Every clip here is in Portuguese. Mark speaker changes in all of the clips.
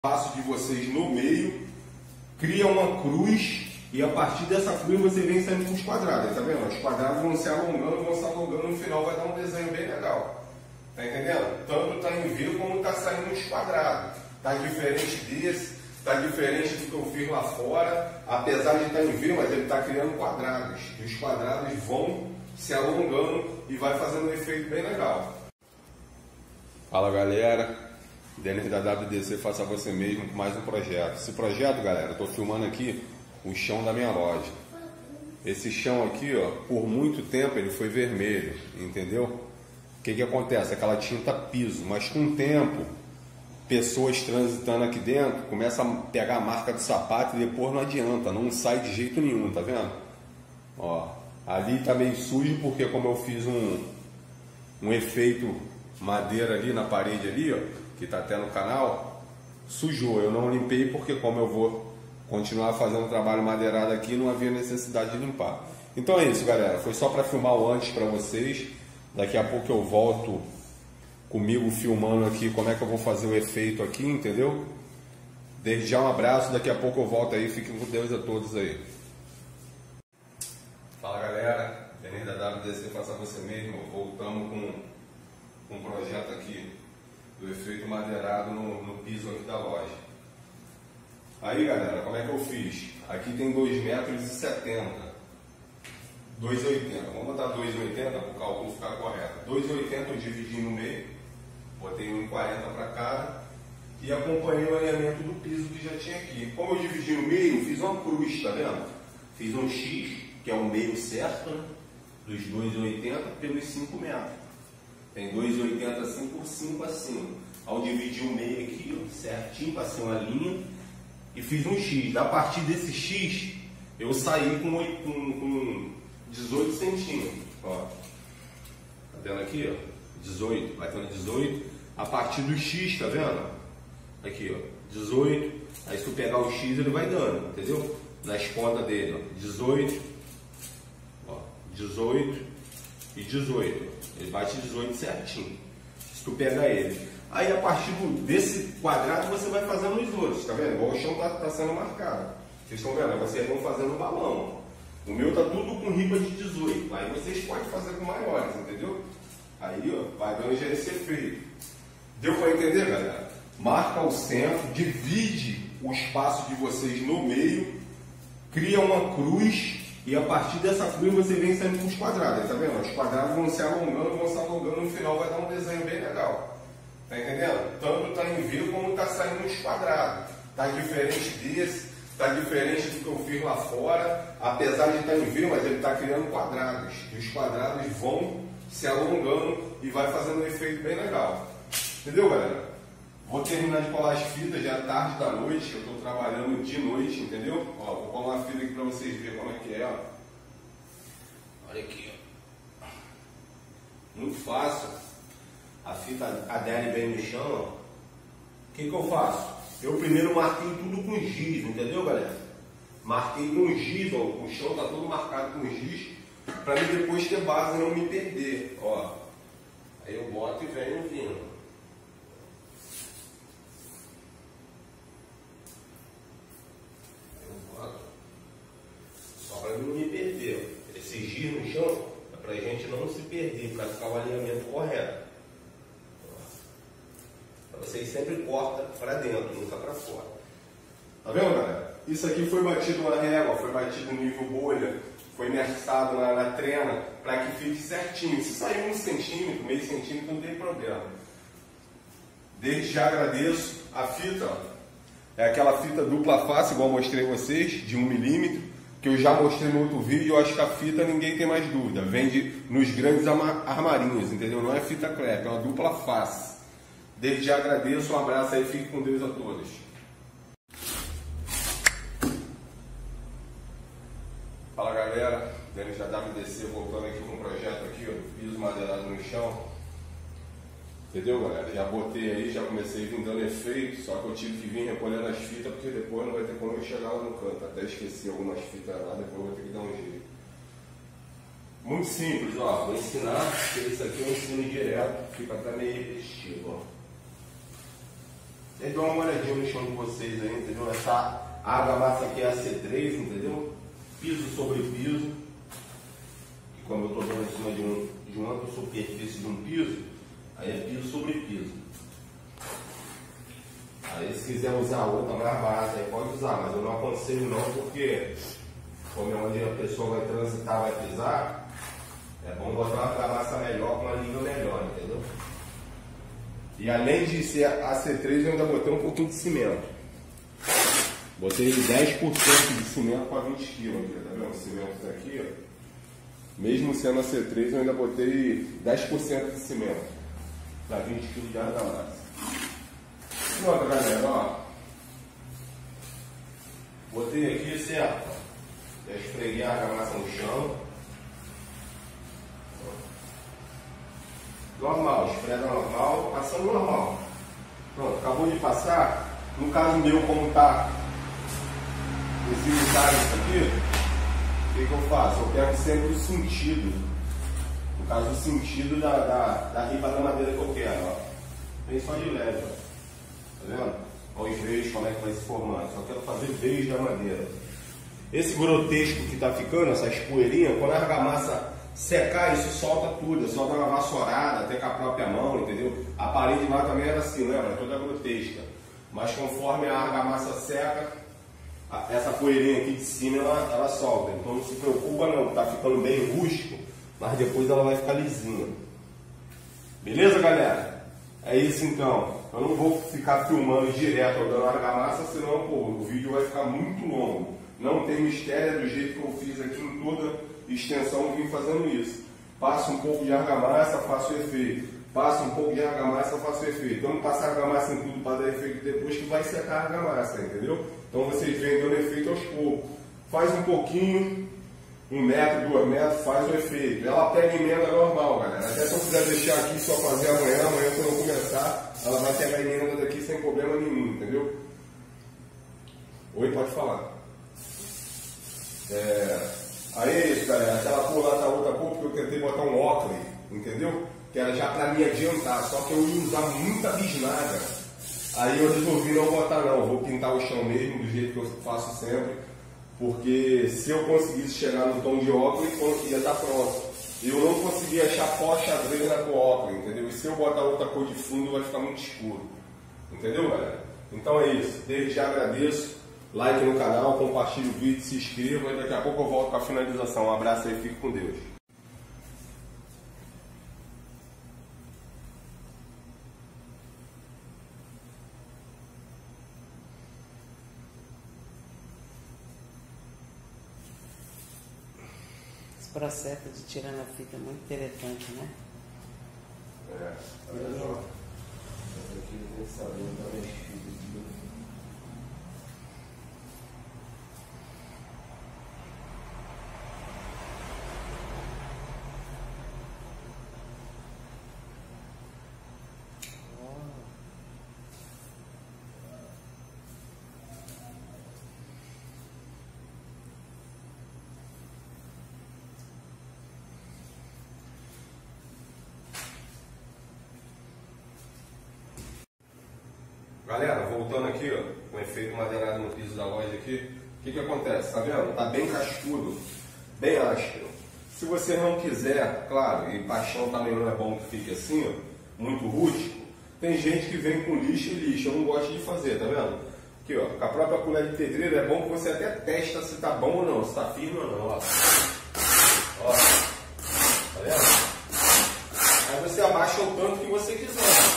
Speaker 1: espaço de vocês no meio, cria uma cruz e a partir dessa cruz você vem saindo com os quadrados, tá vendo? Os quadrados vão se alongando, no final vai dar um desenho bem legal. Tá entendendo? Tanto está em V como está saindo os quadrados. Tá diferente desse, tá diferente do que eu fiz lá fora, apesar de estar em V, mas ele está criando quadrados. E os quadrados vão se alongando e vai fazendo um efeito bem legal. Fala galera! Denis da WDC Faça Você Mesmo com mais um projeto. Esse projeto, galera, eu estou filmando aqui o chão da minha loja. Esse chão aqui, ó, por muito tempo ele foi vermelho, entendeu? O que acontece? Aquela tinta piso, mas com o tempo, pessoas transitando aqui dentro começam a pegar a marca do sapato e depois não adianta, não sai de jeito nenhum, tá vendo? Ó, ali tá meio sujo porque como eu fiz um efeito madeira ali na parede ali, ó, que está até no canal, sujou. Eu não limpei porque como eu vou continuar fazendo trabalho madeirado aqui, não havia necessidade de limpar. Então é isso, galera. Foi só para filmar o antes para vocês. Daqui a pouco eu volto comigo filmando aqui como é que eu vou fazer o efeito aqui, entendeu? Desde já um abraço. Daqui a pouco eu volto aí. Fiquem com Deus a todos aí. Fala, galera. Denis da WDC Faça Você Mesmo. Voltamos com um projeto aqui do efeito madeirado no piso aqui da loja. Aí galera, como é que eu fiz? Aqui tem 2,70 metros, 2,80, vamos botar 2,80 para o cálculo ficar correto. 2,80 eu dividi no meio, botei 1,40 para cada e acompanhei o alinhamento do piso que já tinha aqui. Como eu dividi no meio, fiz uma cruz, tá vendo? Fiz um X, que é o meio certo, né? Dos 2,80 pelos 5 metros. Tem 2,80 assim por 5 assim. Ao dividir o meio aqui, ó, certinho, passei uma linha e fiz um X. A partir desse X, eu saí com 18 centímetros. Ó. Tá vendo aqui? Ó? 18, batendo 18. A partir do X, tá vendo? Aqui, ó, 18. Aí se tu pegar o X, ele vai dando, entendeu? Nas pontas dele, ó, 18, ó, 18 e 18. Ele bate 18 certinho. Se tu pegar ele. Aí a partir desse quadrado você vai fazendo os outros, tá vendo? Igual o chão tá sendo marcado. Vocês estão vendo? Vocês vão fazendo um balão. O meu tá tudo com riba de 18. Aí vocês podem fazer com maiores, entendeu? Aí ó, vai dando já esse efeito. Deu para entender, galera? Marca o centro, divide o espaço de vocês no meio, cria uma cruz. E a partir dessa cruz você vem saindo com os quadrados, tá vendo? Os quadrados vão se alongando, no final vai dar um desenho bem legal. Tá entendendo? Tanto está em V como está saindo os quadrados. Tá diferente desse, tá diferente do que eu fiz lá fora, apesar de estar em V, mas ele está criando quadrados. E os quadrados vão se alongando e vai fazendo um efeito bem legal. Entendeu, galera? Vou terminar de colar as fitas, já é tarde da noite, eu estou trabalhando de noite, entendeu? Ó, vou colar a fita aqui para vocês verem como é que é, ó. Olha aqui, ó. Muito fácil. A fita adere bem no chão, ó. O que eu faço? Eu primeiro marquei tudo com giz, entendeu, galera? Marquei com giz, ó. O chão está todo marcado com giz, para mim depois ter base e não me perder, ó. Aí eu boto e venho vindo. Para não me perder. Esse giz no chão é para a gente não se perder, para ficar o alinhamento correto. Vocês sempre cortam para dentro, nunca para fora. Tá vendo, galera? Isso aqui foi batido na régua, foi batido no nível bolha, foi imersado na trena para que fique certinho. Se sair 1 centímetro, meio centímetro, não tem problema. Desde já agradeço. A fita, ó, é aquela fita dupla face, igual eu mostrei vocês, de 1 milímetro. Que eu já mostrei no outro vídeo, eu acho que a fita ninguém tem mais dúvida. Vende nos grandes armarinhos, entendeu? Não é fita crepe, é uma dupla face. Desde já agradeço, um abraço aí, fique com Deus a todos. Fala galera, Denis da WDC voltando aqui com um projeto aqui, ó, piso madeirado no chão. Entendeu, galera? Já botei aí, já comecei a vir dando efeito, só que eu tive que vir recolhendo as fitas, porque depois não vai ter como eu chegar lá no canto. Até esqueci algumas fitas lá, depois eu vou ter que dar um jeito. Muito simples, ó. Vou ensinar, porque isso aqui eu ensino direto, fica até meio repetitivo, ó. E dá uma olhadinha no chão de vocês aí, entendeu? Essa argamassa aqui é a C3, entendeu? Piso sobre piso. E como eu estou dando em cima de uma superfície de um piso, aí é piso sobre piso. Aí se quiser usar outra mais barata, aí pode usar, mas eu não aconselho não, porque como é onde a pessoa vai transitar, vai pisar, é bom botar uma argamassa melhor, com uma liga melhor, entendeu? E além de ser a C3, eu ainda botei um pouquinho de cimento. Botei 10% de cimento para 20 kg, tá vendo? O cimento está aqui, ó. Mesmo sendo a C3, eu ainda botei 10% de cimento para 20 kg de argamassa. Pronto, galera, ó. Botei aqui, certo? Já esfreguei a argamassa no chão. Normal, esfrega normal, passando normal. Pronto, acabou de passar. No caso meu, como está esse detalhe aqui, o que eu faço? Eu pego sempre o sentido. No caso, o sentido da ripa da madeira que eu quero, ó. Bem só de leve, ó. Tá vendo? Olha os veios, como é que vai se formando. Só quero fazer veios da madeira. Esse grotesco que tá ficando, essas poeirinhas, quando a argamassa secar, isso solta tudo. É só dar uma vassourada, até com a própria mão, entendeu? A parede lá também era assim, né? Era toda grotesca. Mas conforme a argamassa seca, essa poeirinha aqui de cima, ela solta. Então não se preocupa não, tá ficando bem rústico, mas depois ela vai ficar lisinha. Beleza, galera? É isso então. Eu não vou ficar filmando direto dando argamassa, senão pô, o vídeo vai ficar muito longo. Não tem mistério, é do jeito que eu fiz aqui em toda extensão, eu vim fazendo isso. Passo um pouco de argamassa, faço efeito. Passo um pouco de argamassa, faço efeito. Então não passa argamassa em tudo para dar efeito depois que vai secar a argamassa, entendeu? Então vocês vêm dando efeito aos poucos. Faz um pouquinho, 1 metro, 2 metros, faz o efeito. Ela pega emenda normal, galera. Até se eu quiser deixar aqui só fazer amanhã quando eu começar, ela vai pegar emenda daqui sem problema nenhum, entendeu? Oi, pode falar. Aí é isso, galera. Aquela cor lá tá outra cor porque eu tentei botar um óculos, entendeu? Que era já para me adiantar, só que eu ia usar muita bisnaga. Aí eu resolvi não botar não, eu vou pintar o chão mesmo, do jeito que eu faço sempre, porque se eu conseguisse chegar no tom de óculos, ia estar pronto. Eu não consegui achar pó xadrez na cor óculos, entendeu? E se eu botar outra cor de fundo, vai ficar muito escuro. Entendeu, galera? Então é isso, desde já agradeço, like no canal, compartilhe o vídeo, se inscreva e daqui a pouco eu volto com a finalização. Um abraço aí, fique com Deus.
Speaker 2: Esse processo de tirando a fita é muito interessante, né?
Speaker 1: Olha só. Essa aqui tem que saber onde é mexido. Galera, voltando aqui, ó, com o efeito madeirado no piso da loja aqui, o que acontece? Tá vendo? Tá bem cascudo, bem áspero. Se você não quiser, claro, e paixão também não é bom que fique assim, ó, muito rústico, tem gente que vem com lixo e lixo, eu não gosto de fazer, tá vendo? Aqui, ó, com a própria colher de pedreiro é bom que você até testa se tá bom ou não, se tá firme ou não, ó. Ó, tá vendo? Aí você abaixa o tanto que você quiser.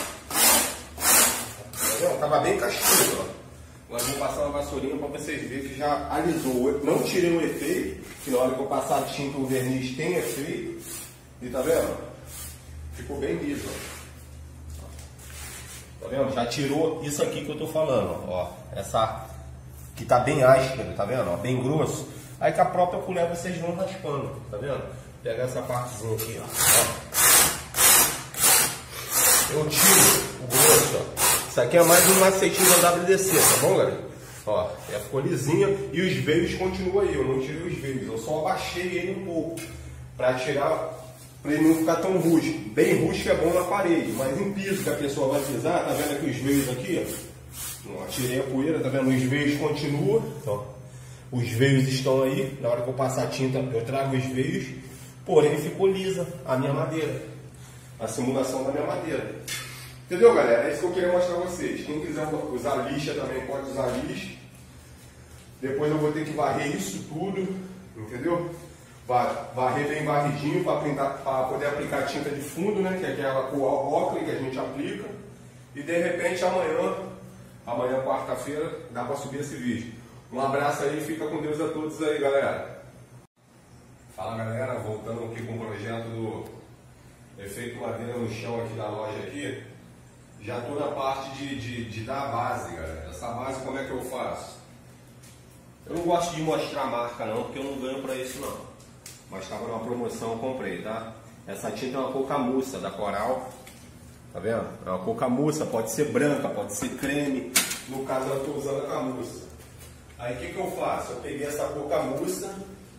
Speaker 1: Tava bem cascudo, ó. Agora vou passar uma vassourinha para vocês verem que já alisou. Eu não tirei o efeito, que na hora que eu passar a tinta o verniz tem efeito. E tá vendo? Ficou bem liso, ó. Tá vendo? Já tirou isso aqui que eu tô falando, ó. Essa que tá bem áspero, tá vendo? Ó, bem grosso. Aí com a própria colher vocês vão raspando, tá vendo? Pega essa partezinha aqui, ó. Eu tiro o grosso, ó. Isso aqui é mais um macetinho da WDC, tá bom, galera? Ó, já ficou lisinha e os veios continuam aí. Eu não tirei os veios, eu só abaixei ele um pouco para tirar, para ele não ficar tão rústico. Bem rústico é bom na parede, mas em piso que a pessoa vai pisar, tá vendo aqui os veios aqui? Ó, tirei a poeira, tá vendo? Os veios continuam. Ó. Os veios estão aí. Na hora que eu passar a tinta, eu trago os veios. Porém, ficou lisa a minha madeira. A simulação da minha madeira. Entendeu, galera? É isso que eu queria mostrar pra vocês. Quem quiser usar lixa também pode usar lixa. Depois eu vou ter que varrer isso tudo. Entendeu? Varrer bem varridinho para poder aplicar a tinta de fundo, né? Que é aquela cor ocre que a gente aplica. E de repente amanhã quarta-feira, dá para subir esse vídeo. Um abraço aí, fica com Deus a todos aí, galera. Fala, galera, voltando aqui com o projeto do efeito madeira no chão aqui da loja aqui. Já estou na parte de dar a base, galera. Essa base como é que eu faço? Eu não gosto de mostrar a marca não, porque eu não ganho para isso não. Mas estava numa promoção, eu comprei, tá? Essa tinta é uma cocamussa da Coral. Tá vendo? É uma cocamussa, pode ser branca, pode ser creme. No caso eu estou usando a camuça. Aí o que eu faço? Eu peguei essa cocamussa.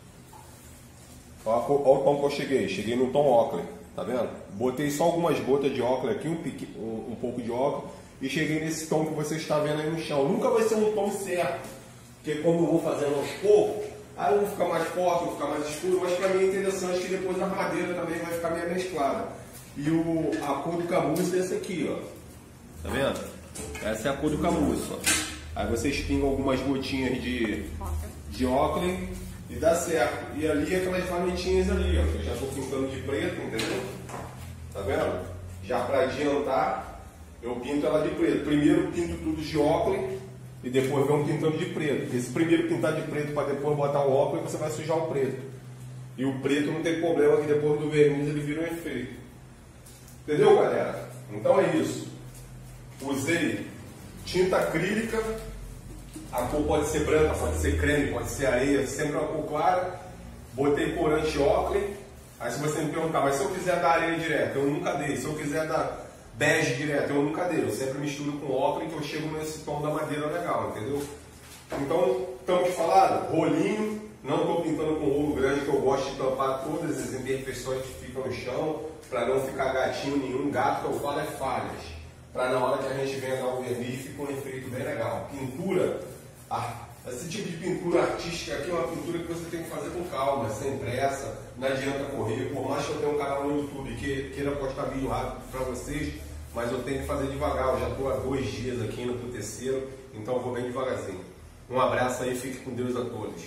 Speaker 1: Olha o tom que eu cheguei. Cheguei no tom ocre, tá vendo? Botei só algumas gotas de ocre aqui, um pouco de ocre. E cheguei nesse tom que você está vendo aí no chão. Nunca vai ser um tom certo. Porque como eu vou fazendo aos poucos, aí eu vou ficar mais forte, vou ficar mais escuro. Mas para mim é interessante que depois a madeira também vai ficar meio mesclada. E a cor do camuço é essa aqui, ó. Tá vendo? Essa é a cor do camuço, ó. Aí vocês pingam algumas gotinhas de ocre e dá certo. E ali aquelas vanetinhas ali, ó. Eu já estou pintando de preto, entendeu? Tá vendo? Já para adiantar, eu pinto ela de preto. Primeiro pinto tudo de ocre e depois vamos pintando de preto. Porque se primeiro pintar de preto para depois botar o ocre, você vai sujar o preto. E o preto não tem problema que depois do verniz ele vira um efeito. Entendeu, galera? Então é isso. Usei tinta acrílica. A cor pode ser branca, pode ser creme, pode ser areia, sempre uma cor clara. Botei corante ocre. Aí se você me perguntar, mas se eu quiser dar areia direto, eu nunca dei. Se eu quiser dar bege direto, eu nunca dei. Eu sempre misturo com ocre que eu chego nesse tom da madeira legal, entendeu? Então, estamos falando, rolinho. Não estou pintando com rolo grande, que eu gosto de tampar todas as imperfeições que ficam no chão, para não ficar gatinho nenhum. Gato que eu falo é falhas, para na hora que a gente venha dar o verniz fica um efeito bem legal. Pintura, esse tipo de pintura artística aqui é uma pintura que você tem que fazer com calma, sem pressa, não adianta correr. Por mais que eu tenha um canal no YouTube que queira postar vídeo rápido para vocês, mas eu tenho que fazer devagar. Eu já estou há 2 dias aqui indo para o terceiro, então eu vou bem devagarzinho. Um abraço aí, fique com Deus a todos.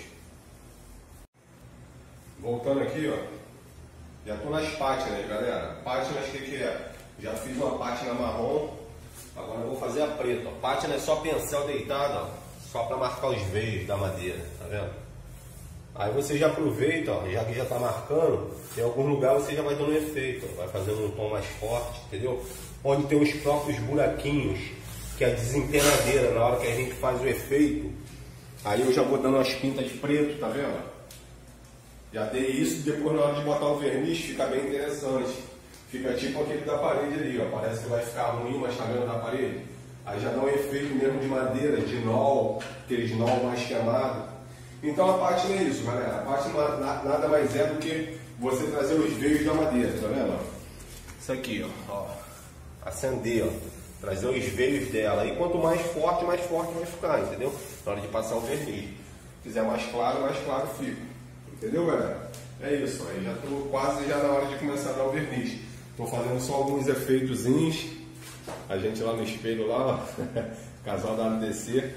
Speaker 1: Voltando aqui, ó, já estou nas pátinas, galera. Pátinas, o que é? Já fiz uma pátina marrom, agora eu vou fazer a preta. Ó. Pátina é só pincel deitado, ó, só para marcar os veios da madeira, tá vendo? Aí você já aproveita, ó, já que já está marcando, em algum lugar você já vai dando um efeito, ó, vai fazendo um tom mais forte, entendeu? Onde tem os próprios buraquinhos, que é a desempenadeira, na hora que a gente faz o efeito, aí eu já vou dando umas pintas de preto, tá vendo? Já dei isso, depois na hora de botar o verniz fica bem interessante. Fica tipo aquele da parede ali, ó. Parece que vai ficar ruim, mas tá vendo na parede? Aí já dá um efeito mesmo de madeira, de nol, aquele nol mais queimado. Então a pátina é isso, galera. A pátina nada mais é do que você trazer os veios da madeira, tá vendo? Isso aqui, ó. Acender, ó. Trazer os veios dela. E quanto mais forte vai ficar, entendeu? Na hora de passar o verniz. Se quiser mais claro fica. Entendeu, galera? É isso, aí já estou quase já na hora de começar a dar o verniz. Estou fazendo só alguns efeitozinhos. A gente lá no espelho lá, ó. Casal da ADC.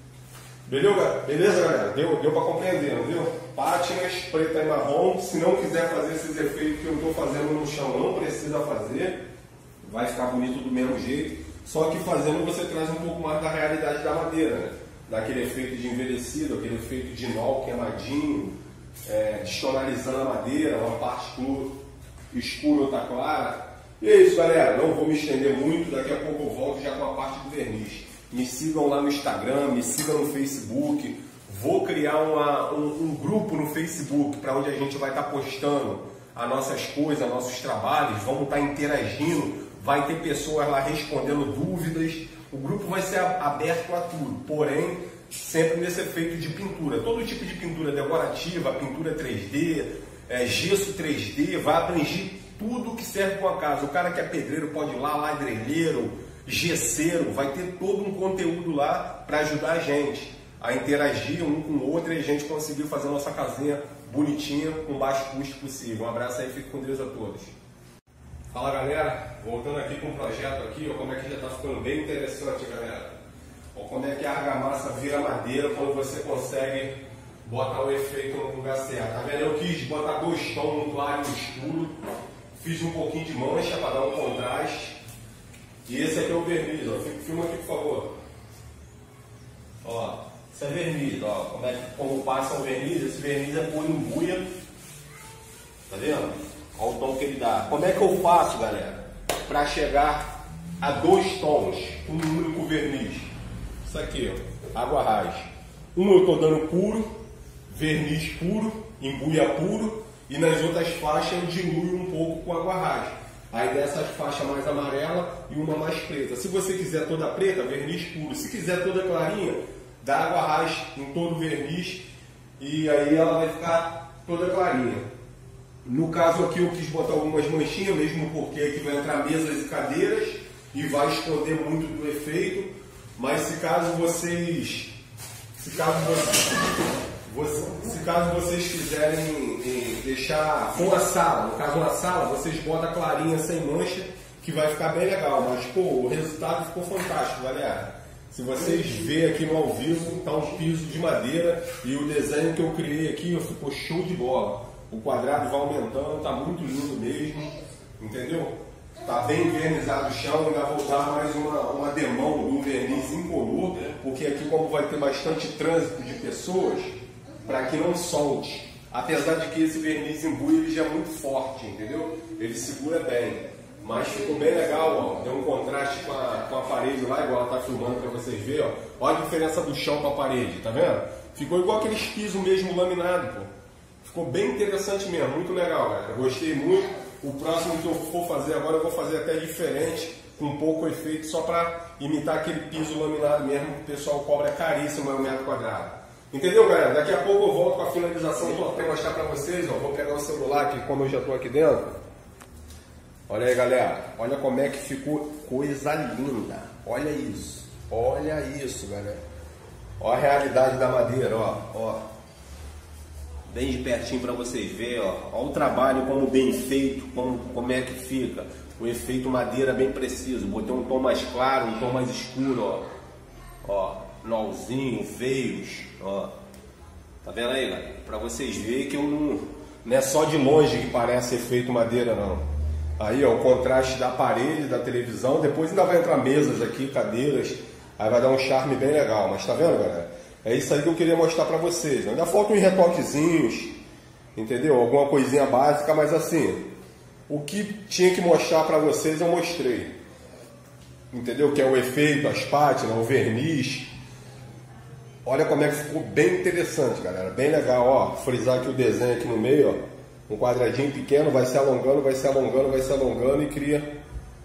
Speaker 1: Beleza, galera? Deu para compreender, não deu? Pátinas, preta e marrom. Se não quiser fazer esses efeitos que eu estou fazendo no chão, não precisa fazer. Vai ficar bonito do mesmo jeito. Só que fazendo você traz um pouco mais da realidade da madeira, né? Daquele efeito de envelhecido, aquele efeito de nol queimadinho. Destonalizando a madeira, uma parte escura, outra clara. E é isso, galera. Não vou me estender muito. Daqui a pouco eu volto já com a parte do verniz. Me sigam lá no Instagram, me sigam no Facebook. Vou criar um grupo no Facebook para onde a gente vai estar postando as nossas coisas, nossos trabalhos. Vamos estar interagindo. Vai ter pessoas lá respondendo dúvidas. O grupo vai ser aberto a tudo. Porém, sempre nesse efeito de pintura. Todo tipo de pintura decorativa, pintura 3D, gesso 3D, vai abranger tudo que serve para uma casa. O cara que é pedreiro pode ir lá, ladrilheiro, gesseiro, vai ter todo um conteúdo lá para ajudar a gente a interagir um com o outro e a gente conseguir fazer a nossa casinha bonitinha, com baixo custo possível. Um abraço aí, fique com Deus a todos. Fala galera, voltando aqui com um projeto aqui, ó, como é que já está ficando bem interessante, galera. Ó, como é que a argamassa vira madeira quando você consegue botar o efeito no lugar certo. Tá vendo? Eu quis botar 2 tons no claro e no escuro, fiz um pouquinho de mancha para dar um contraste. E esse aqui é o verniz, ó. Filma aqui por favor. Ó, isso é verniz, ó. Como passa o verniz, esse verniz é por embuia. Tá vendo? Olha o tom que ele dá. Como é que eu faço, galera, para chegar a 2 tons com um único verniz? Isso aqui, ó, água raiz. Eu estou dando puro, verniz puro, embuia puro, e nas outras faixas eu diluo um pouco com água raiz. Aí dessas faixas mais amarela e uma mais preta. Se você quiser toda preta, verniz puro. Se quiser toda clarinha, dá água raiz em todo o verniz e aí ela vai ficar toda clarinha. No caso aqui eu quis botar algumas manchinhas, mesmo porque aqui vai entrar mesas e cadeiras e vai esconder muito do efeito. Mas se caso vocês quiserem deixar com a sala, no caso uma sala, vocês botam a clarinha sem mancha, que vai ficar bem legal. Mas pô, o resultado ficou fantástico, galera. Se vocês verem aqui no ao vivo, tá um piso de madeira e o desenho que eu criei aqui ficou show de bola. O quadrado vai aumentando, tá muito lindo mesmo, entendeu? Tá bem vernizado o chão, ainda vou dar mais uma demão do verniz incolor, porque aqui como vai ter bastante trânsito de pessoas, para que não solte. Apesar de que esse verniz embuia ele já é muito forte, entendeu? Ele segura bem. Mas ficou bem legal, ó. Deu um contraste com a parede lá, igual ela tá filmando para vocês verem, ó. Olha a diferença do chão com a parede, tá vendo? Ficou igual aqueles pisos mesmo laminado, pô. Ficou bem interessante mesmo, muito legal, galera. Gostei muito. O próximo que eu for fazer agora eu vou fazer até diferente, com pouco efeito, só para imitar aquele piso laminado mesmo que o pessoal cobra caríssimo no metro quadrado. Entendeu, galera? Daqui a pouco eu volto com a finalização para mostrar para vocês. Ó. Vou pegar o celular aqui, como eu já estou aqui dentro. Olha aí, galera. Olha como é que ficou coisa linda. Olha isso. Olha isso, galera. Olha a realidade da madeira, ó. Ó. Bem de pertinho para vocês verem, ó. Olha o trabalho como bem feito, como é que fica. O efeito madeira bem preciso. Botei um tom mais claro, um tom mais escuro, ó. Ó, nolzinho, veios, ó. Tá vendo aí, galera? Para vocês verem que eu não é só de longe que parece efeito madeira, não. Aí, ó, o contraste da parede, da televisão. Depois ainda vai entrar mesas aqui, cadeiras. Aí vai dar um charme bem legal. Mas tá vendo, galera? É isso aí que eu queria mostrar pra vocês. Ainda faltam uns retoquezinhos, entendeu? Alguma coisinha básica, mas assim, o que tinha que mostrar pra vocês eu mostrei. Entendeu? Que é o efeito, as pátinas, o verniz. Olha como é que ficou bem interessante, galera. Bem legal, ó. Frisar aqui o desenho aqui no meio, ó. Um quadradinho pequeno, vai se alongando, vai se alongando, vai se alongando e cria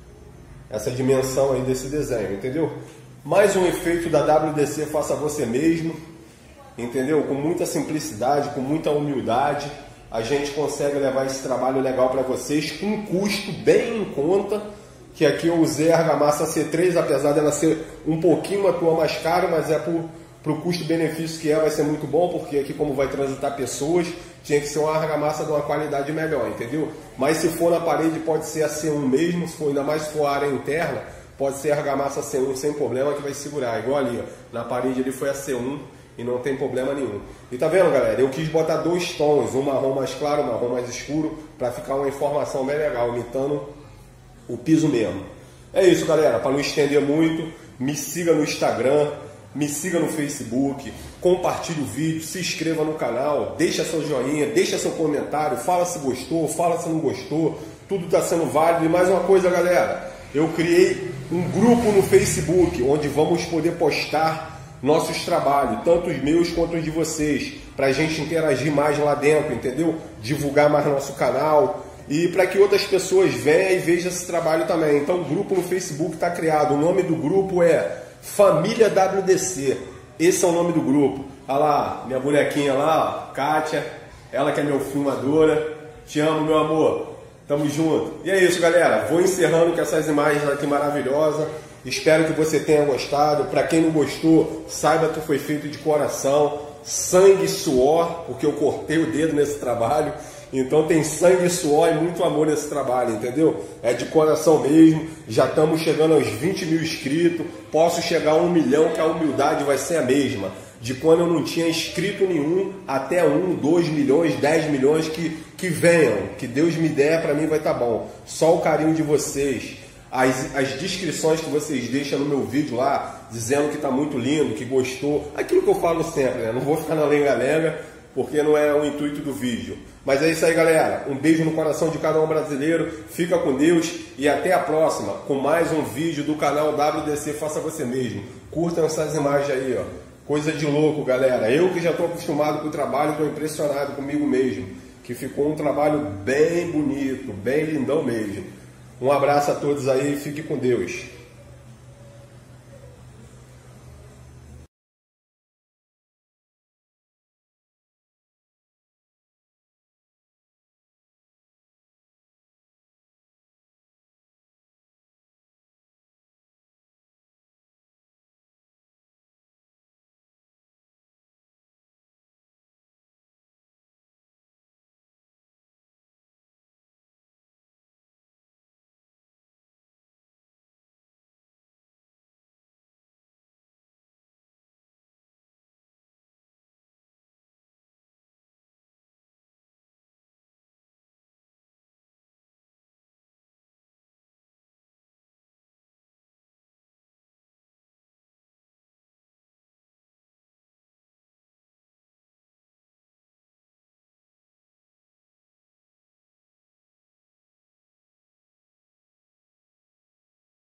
Speaker 1: essa dimensão aí desse desenho, entendeu? Mais um efeito da WDC Faça Você Mesmo, entendeu? Com muita simplicidade, com muita humildade, a gente consegue levar esse trabalho legal para vocês com um custo bem em conta, que aqui eu usei a argamassa C3, apesar dela ser um pouquinho uma tua mais cara, mas é pro custo-benefício que vai ser muito bom, porque aqui como vai transitar pessoas, tinha que ser uma argamassa de uma qualidade melhor, entendeu? Mas se for na parede pode ser a C1 mesmo, se for, ainda mais se for a área interna, pode ser a argamassa C1 sem problema que vai segurar, igual ali, ó. Na parede ali foi a C1 e não tem problema nenhum. E tá vendo, galera? Eu quis botar 2 tons, um marrom mais claro, um marrom mais escuro, para ficar uma informação bem legal, imitando o piso mesmo. É isso, galera, para não estender muito, me siga no Instagram, me siga no Facebook, compartilhe o vídeo, se inscreva no canal, deixa seu joinha, deixa seu comentário, fala se gostou, fala se não gostou, tudo está sendo válido. E mais uma coisa, galera, eu criei um grupo no Facebook, onde vamos poder postar nossos trabalhos, tanto os meus quanto os de vocês, para a gente interagir mais lá dentro, entendeu? Divulgar mais nosso canal e para que outras pessoas venham e vejam esse trabalho também. Então o grupo no Facebook está criado, o nome do grupo é Família WDC, esse é o nome do grupo. Olha lá, minha bonequinha lá, ó, Kátia, ela que é meu filmadora, te amo, meu amor, tamo junto. E é isso, galera, vou encerrando com essas imagens aqui maravilhosas Espero que você tenha gostado. Para quem não gostou, saiba que foi feito de coração, sangue e suor, porque eu cortei o dedo nesse trabalho. Então tem sangue, suor e muito amor nesse trabalho, entendeu? É de coração mesmo. Já estamos chegando aos 20 mil inscritos. Posso chegar a 1 milhão, que a humildade vai ser a mesma. De quando eu não tinha inscrito nenhum, até 1, 2 milhões, 10 milhões que venham. Que Deus me der, para mim vai estar bom. Só o carinho de vocês. As descrições que vocês deixam no meu vídeo lá, dizendo que está muito lindo, que gostou. Aquilo que eu falo sempre, né? Não vou ficar na lenga-lenga, porque não é o intuito do vídeo. Mas é isso aí, galera. Um beijo no coração de cada um brasileiro. Fica com Deus e até a próxima com mais um vídeo do canal WDC Faça Você Mesmo. Curtam essas imagens aí, ó. Coisa de louco, galera. Eu que já estou acostumado com o trabalho, estou impressionado comigo mesmo. Que ficou um trabalho bem bonito, bem lindão mesmo. Um abraço a todos aí. Fique com Deus.